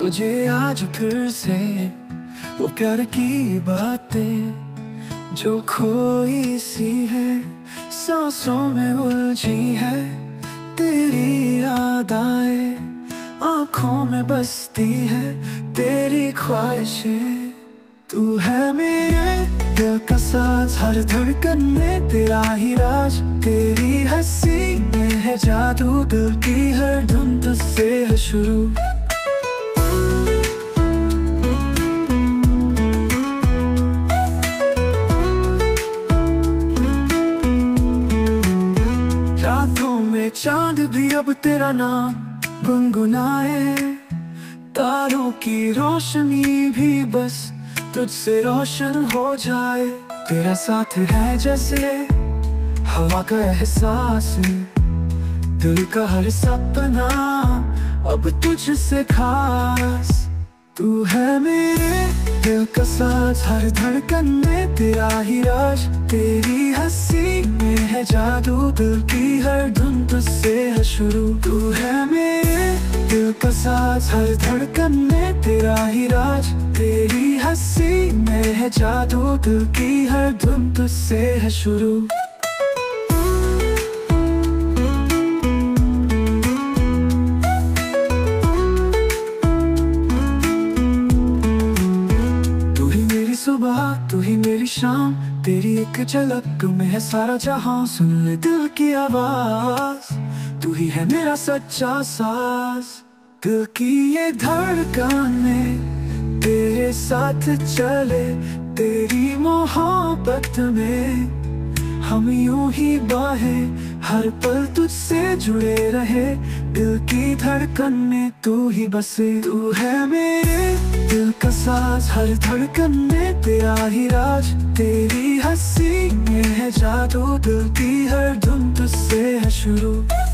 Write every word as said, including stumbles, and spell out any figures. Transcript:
मुझे आज फिर से वो प्यार की बातें जो खोई सी है, सांसों में उलझी है। तेरी याद आए आँखों में बसती है, तेरी ख्वाहिशें। तू है मेरे दिल का साज, हर धड़कन में तेरा ही राज। तेरी हंसी में है जादू, दिल की हर धुन तुझसे है शुरू। रातों में चांद भी अब तेरा नाम गुनगुनाए, तारों की रोशनी भी बस तुझसे रोशन हो जाए। तेरा साथ है जैसे हवा का एहसास, दिल का हर सपना अब तुझसे खास। तू है मेरे दिल का साथ, हर धड़कन में तेरा ही राज। तेरी हंसी में है जादू, दिल की हर धुन तुझसे है शुरू। तू है मेरे दिल का साथ, हर धड़कन में तेरा ही राज। तेरी हंसी में है जादू, दिल की हर धुन तुझसे है शुरू। सुबह तू ही मेरी शाम, तेरी एक झलक में है सारा जहां। सुन ले दिल की आवाज, तू ही है मेरा सच्चा साज। दिल की ये धड़कने तेरे साथ चले, तेरी मोहब्बत में हम यूं ही बाहें हर पल तुझसे जुड़े रहे। दिल की धड़कन में तू ही बसे, तू है मेरे दिल का साज। हर धड़कन में तेरा ही राज, तेरी हंसी में है जादू, दिल की हर धुन तुझसे है शुरू।